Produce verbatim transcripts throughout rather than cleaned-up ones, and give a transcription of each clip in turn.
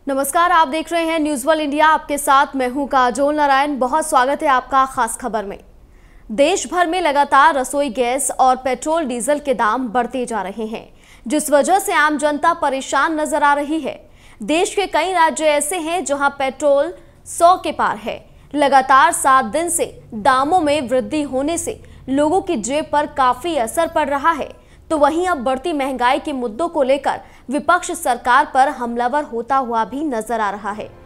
नमस्कार, आप देख रहे हैं न्यूज वर्ल्ड इंडिया। आपके साथ मैं हूं काजोल नारायण। बहुत स्वागत है आपका खास खबर में। देश भर में लगातार रसोई गैस और पेट्रोल डीजल के दाम बढ़ते जा रहे हैं, जिस वजह से आम जनता परेशान नजर आ रही है। देश के कई राज्य ऐसे हैं जहां पेट्रोल सौ के पार है। लगातार सात दिन से दामों में वृद्धि होने से लोगों की जेब पर काफी असर पड़ रहा है। तो वहीं अब बढ़ती महंगाई के मुद्दों को लेकर विपक्ष सरकार पर हमलावर होता हुआ भी नजर आ रहा है।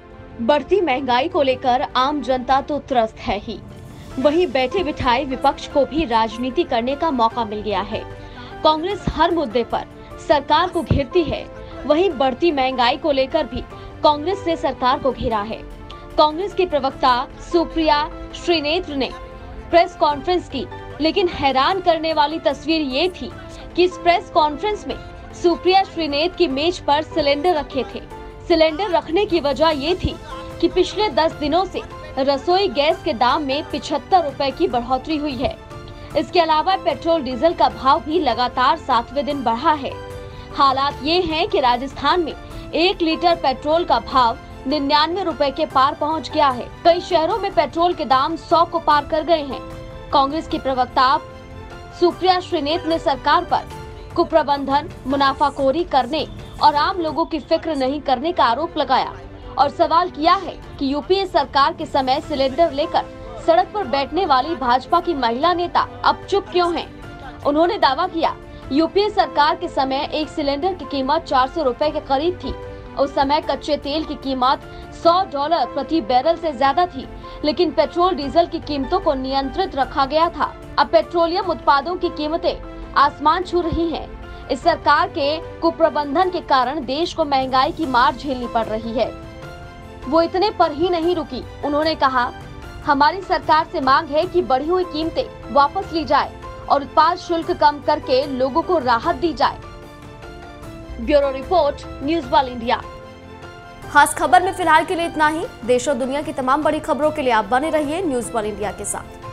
बढ़ती महंगाई को लेकर आम जनता तो त्रस्त है ही, वहीं बैठे बिठाए विपक्ष को भी राजनीति करने का मौका मिल गया है। कांग्रेस हर मुद्दे पर सरकार को घेरती है, वहीं बढ़ती महंगाई को लेकर भी कांग्रेस ने सरकार को घेरा है। कांग्रेस की प्रवक्ता सुप्रिया श्रीनेत्र ने प्रेस कॉन्फ्रेंस की, लेकिन हैरान करने वाली तस्वीर ये थी कि इस प्रेस कॉन्फ्रेंस में सुप्रिया श्रीनेत्र की मेज पर सिलेंडर रखे थे। सिलेंडर रखने की वजह ये थी कि पिछले दस दिनों से रसोई गैस के दाम में पिछहत्तर रुपए की बढ़ोतरी हुई है। इसके अलावा पेट्रोल डीजल का भाव भी लगातार सातवें दिन बढ़ा है। हालात ये हैं कि राजस्थान में एक लीटर पेट्रोल का भाव निन्यानवे रुपए के पार पहुंच गया है। कई शहरों में पेट्रोल के दाम सौ को पार कर गए हैं। कांग्रेस की प्रवक्ता सुप्रिया श्रीनेत्र ने सरकार पर कुप्रबंधन, मुनाफाखोरी करने और आम लोगों की फिक्र नहीं करने का आरोप लगाया और सवाल किया है कि यूपीए सरकार के समय सिलेंडर लेकर सड़क पर बैठने वाली भाजपा की महिला नेता अब चुप क्यों हैं? उन्होंने दावा किया, यूपीए सरकार के समय एक सिलेंडर की कीमत चार सौ रुपए के करीब थी। उस समय कच्चे तेल की कीमत सौ डॉलर प्रति बैरल से ज्यादा थी, लेकिन पेट्रोल डीजल की कीमतों को नियंत्रित रखा गया था। अब पेट्रोलियम उत्पादों की कीमतें आसमान छू रही हैं। इस सरकार के कुप्रबंधन के कारण देश को महंगाई की मार झेलनी पड़ रही है। वो इतने पर ही नहीं रुकी। उन्होंने कहा, हमारी सरकार से मांग है कि बढ़ी हुई कीमतें वापस ली जाए और उत्पाद शुल्क कम करके लोगों को राहत दी जाए। Bureau report, news world India. खास खबर में फिलहाल के लिए इतना ही। देश और दुनिया की तमाम बड़ी खबरों के लिए आप बने रहिए न्यूज वर्ल्ड इंडिया के साथ।